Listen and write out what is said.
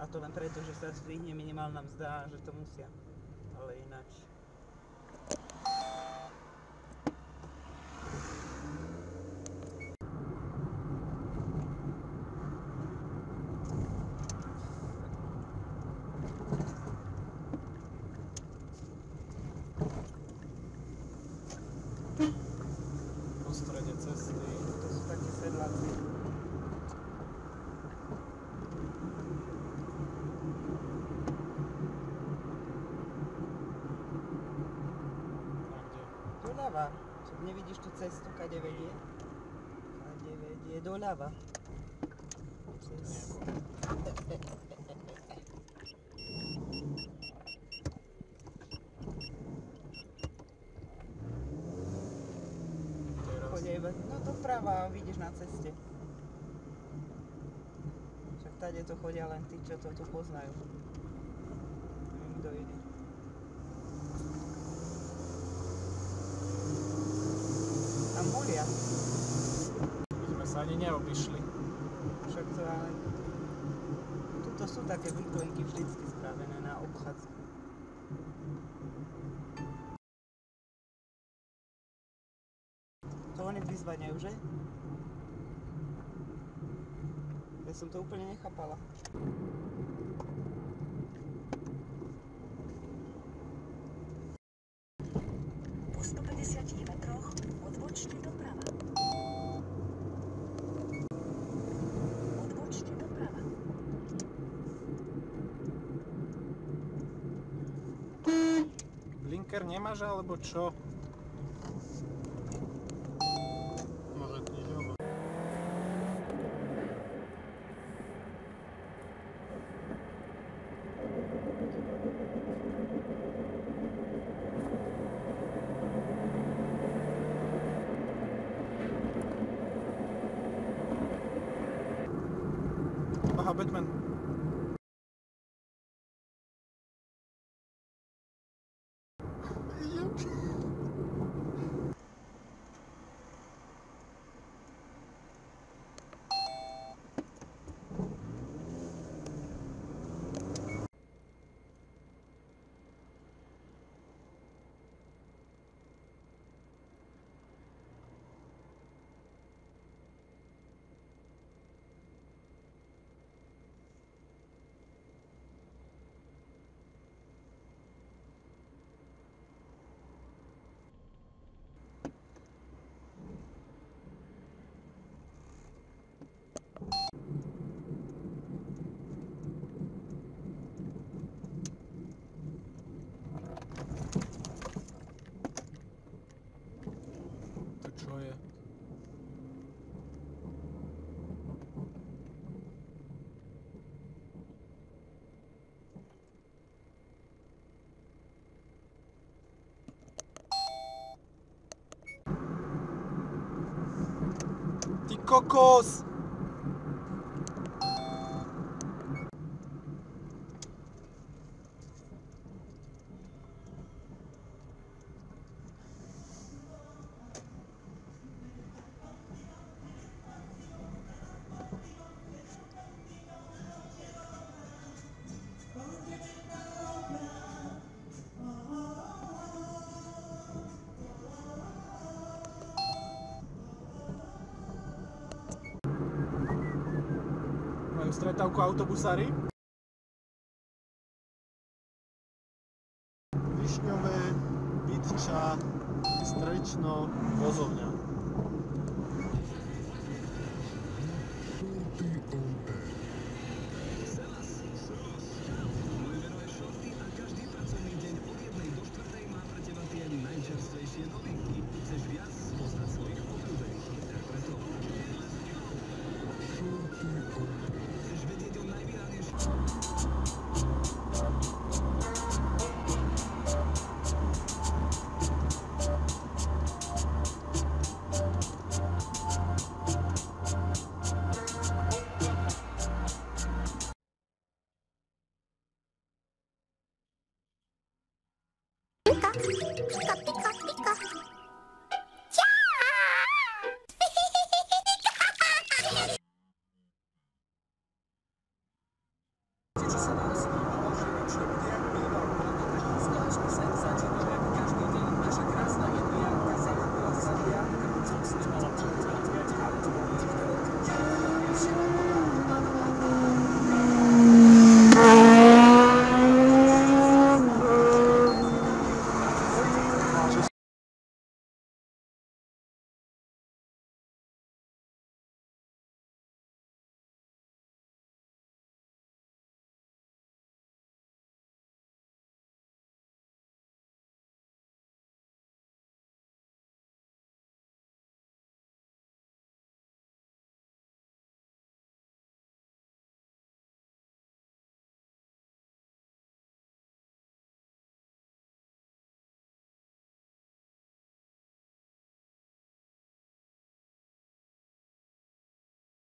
to len preto, že sa zdvihne minimálna mzda, že to musia. Ale ináč. Po strede cesty. To sú také sedláci. Doľava. Však nevidíš tú cestu, kade vedie? Kade vedie doľava. No doprava, vidíš na ceste. Však tady to chodia len tí, čo to tu poznajú. Neviem, kto ide. Tam bolia. My sme sa ani neobyšli. Však to ale... Tuto sú také výklenky vždycky spravené na obchádzku. To oni vyzvaniajú, že? Ja som to úplne nechápala. Po 150 metroch odbočte doprava. Odbočte doprava. Blinker nemáš alebo čo? Aha, Batman. To čo je? Ty kokos! Majú stretávku autobusári? Višňové, Bytča, Strečno, vozovňa.